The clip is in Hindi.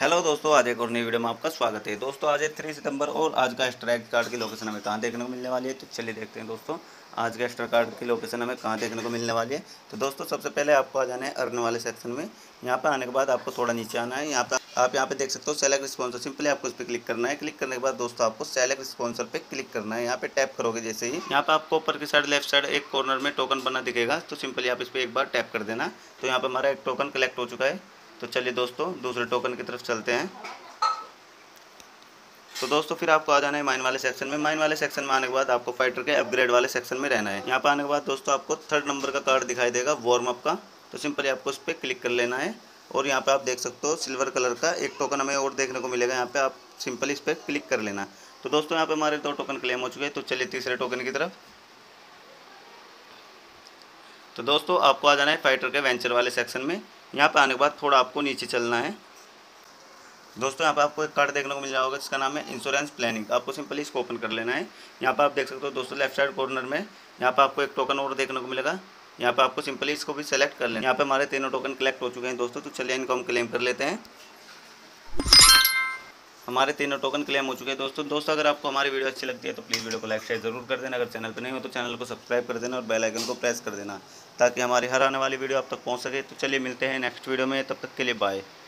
हेलो दोस्तों, आज एक और नई वीडियो में आपका स्वागत है। दोस्तों आज है 3 सितंबर और आज का स्ट्राइक कार्ड की लोकेशन हमें कहाँ देखने को मिलने वाली है, तो चलिए देखते हैं दोस्तों आज का स्ट्राइक कार्ड की लोकेशन हमें कहाँ देखने को मिलने वाली है। तो दोस्तों सबसे पहले आपको आ जाना है अर्न वाले सेक्शन में। यहाँ पर आने के बाद आपको थोड़ा नीचे आना है। यहाँ पर आप यहाँ पे देख सकते हो सेलेक्ट स्पॉन्सर, सिंपली आपको इस पर क्लिक करना है। क्लिक करने के बाद दोस्तों आपको सेलेक्ट स्पॉन्सर पे क्लिक करना है। यहाँ पे टैप करोगे जैसे ही यहाँ पे आपको ऊपर की साइड लेफ्ट साइड एक कॉर्नर में टोकन बना दिखेगा, तो सिंपली आप इस पर एक बार टैप कर देना। तो यहाँ पर हमारा एक टोकन कलेक्ट हो चुका है। तो चलिए दोस्तों दूसरे टोकन की तरफ चलते हैं। तो दोस्तों फिर आपको आ जाना है माइन वाले सेक्शन में। माइन वाले सेक्शन में आने के बाद आपको फाइटर के अपग्रेड वाले सेक्शन में रहना है। यहाँ पर आने के बाद दोस्तों आपको 3rd नंबर का कार्ड दिखाई देगा वार्म अप का। तो सिंपली आपको उस पर क्लिक कर लेना है और यहाँ पे आप देख सकते हो सिल्वर कलर का एक टोकन हमें और देखने को मिलेगा। यहाँ पे आप सिंपली इस पर क्लिक कर लेना। तो दोस्तों यहाँ पे हमारे 2 टोकन क्लेम हो चुके हैं। तो चलिए तीसरे टोकन की तरफ। तो दोस्तों आपको आ जाना है फाइटर के वेंचर वाले सेक्शन में। यहाँ पे आने के बाद थोड़ा आपको नीचे चलना है। दोस्तों यहाँ पे आपको एक कार्ड देखने को मिल जाएगा जिसका नाम है इंश्योरेंस प्लानिंग। आपको सिंपली इसको ओपन कर लेना है। यहाँ पे आप देख सकते हो दोस्तों लेफ्ट साइड कॉर्नर में यहाँ पे आपको एक टोकन और देखने को मिलेगा। यहाँ पे आपको सिंपली इसको भी सेलेक्ट कर लेना। यहाँ पे हमारे तीनों टोकन कलेक्ट हो चुके हैं दोस्तों। तो चलिए इनको हम क्लेम कर लेते हैं। हमारे तीनों टोकन क्लेम हो चुके हैं दोस्तों अगर आपको हमारी वीडियो अच्छी लगती है तो प्लीज़ वीडियो को लाइक शेयर जरूर कर देना। अगर चैनल पर नहीं हो तो चैनल को सब्सक्राइब कर देना और बेल आइकन को प्रेस कर देना ताकि हमारी हर आने वाली वीडियो आप तक पहुँच सके। तो चलिए मिलते हैं नेक्स्ट वीडियो में, तब तक के लिए बाय।